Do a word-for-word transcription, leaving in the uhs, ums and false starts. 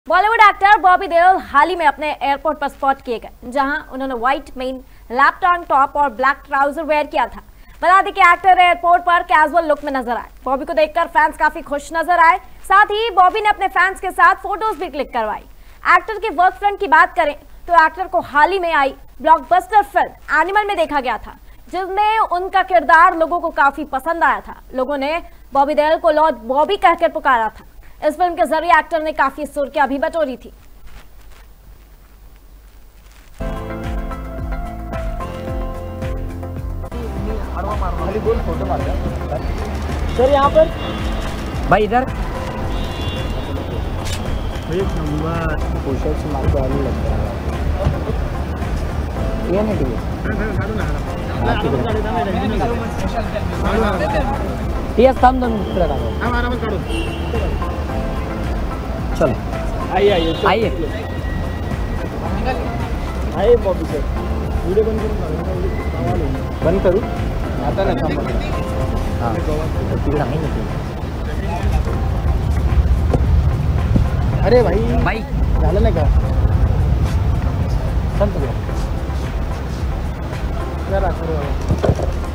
Bollywood actor Bobby Deol हाल ही में अपने एयरपोर्ट पर स्पॉट किए गए, जहां उन्होंने व्हाइट मेन लैप टॉन्ग टॉप और ब्लैक ट्राउजर वेयर किया था। बता दें कि एक्टर एयरपोर्ट पर कैजुअल लुक में नजर आए। बॉबी को देखकर फैंस काफी खुश नजर आए। साथ ही बॉबी ने अपने फैंस के साथ फोटोज भी क्लिक करवाई। एक्टर के वर्क फ्रंट की बात करें तो एक्टर को हाल ही में आई ब्लॉकबस्टर फिल्म एनिमल में देखा गया था, जिसमें उनका किरदार लोगों को काफी पसंद आया था। लोगों ने बॉबी देओल को लॉर्ड बॉबी कहकर पुकारा था। इस फिल्म के जरिए एक्टर ने काफी सुर्खियां भी बटोरी थी। सर यहाँ पर भाई इधर ये नहीं ठीक है, दोनों चलो आइए आइए आइए आइए बॉबी सर, वीडियो बंद करूँ बंद करूँ आता ना काम हाँ तिकडे आहे ना। अरे भाई भाई झालं नाही का संत जरा